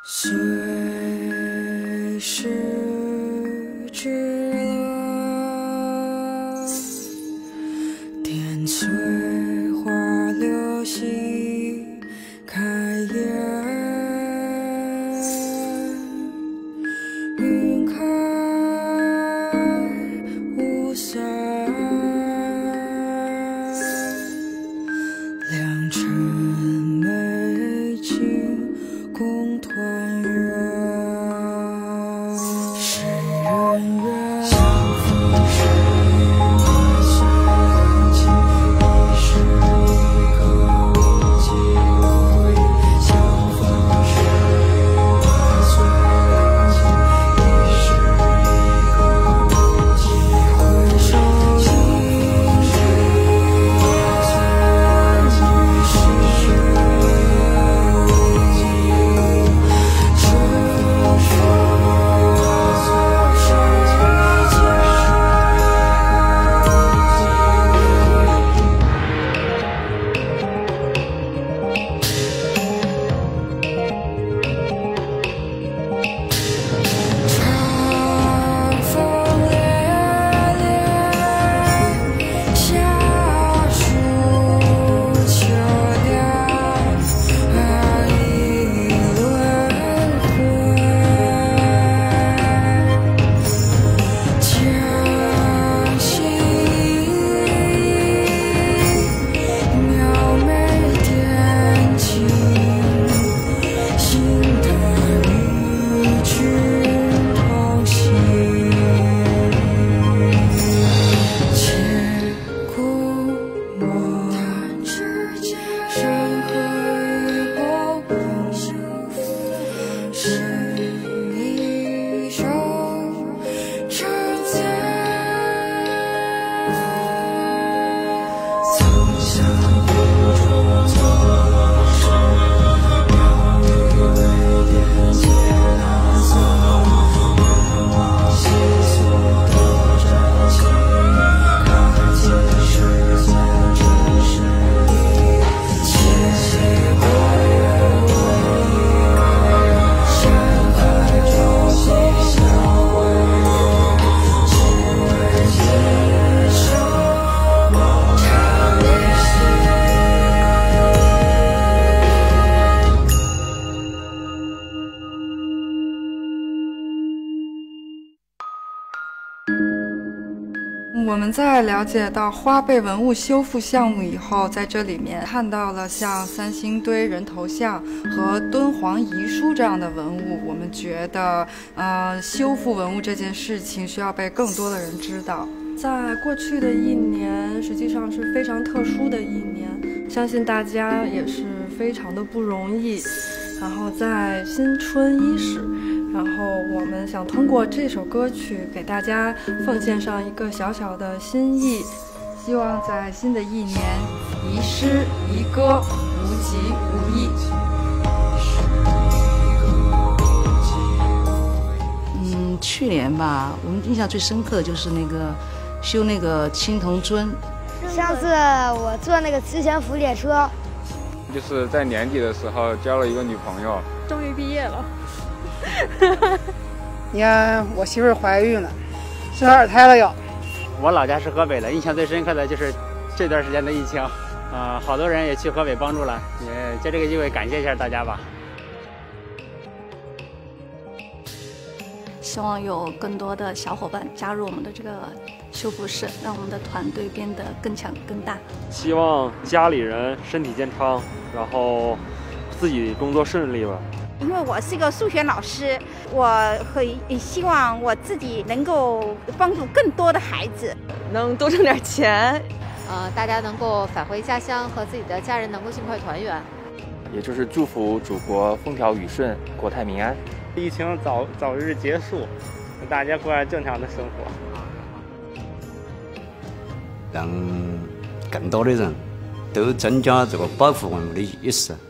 随时之乐，点翠花流溪开颜，云开雾散，良辰美景共团圆。谁人愿相逢是花随情，一世一个无际无垠。相逢是花随情，一世一个无际回首倾听岁月逝去，春风长风烈烈，夏暑秋凉，一轮回。将心意描眉点睛，心得与君同行。且顾我山河雨后不休，是一首长剑。曾相互处错时，鸟语微点皆难色。愿往细诉多真情，看尽世间真实意。且过月无一人，山海中心相为情为今生长联系。 我们在了解到花贝文物修复项目以后，在这里面看到了像三星堆人头像和敦煌遗书这样的文物，我们觉得修复文物这件事情需要被更多的人知道。 在过去的一年，实际上是非常特殊的一年，相信大家也是非常的不容易。然后在新春伊始，然后我们想通过这首歌曲给大家奉献上一个小小的心意， 希望在新的一年，遗诗遗歌，无疾无疫。 去年吧，我们印象最深刻的就是那个修那个青铜尊。 上次我坐那个磁悬浮列车， 就是在年底的时候交了一个女朋友， 终于毕业了。 你看我媳妇儿怀孕了，生二胎了要。 我老家是河北的，印象最深刻的就是这段时间的疫情，好多人也去河北帮助了，也借这个机会感谢一下大家吧。 希望有更多的小伙伴加入我们的这个修复室，让我们的团队变得更强更大。 希望家里人身体健康，然后自己工作顺利吧。 因为我是个数学老师，我会希望我自己能够帮助更多的孩子， 能多挣点钱， 大家能够返回家乡，和自己的家人能够尽快团圆。 也就是祝福祖国风调雨顺，国泰民安。 疫情早日结束，大家过上正常的生活。 让更多的人都增加这个保护文物的意识。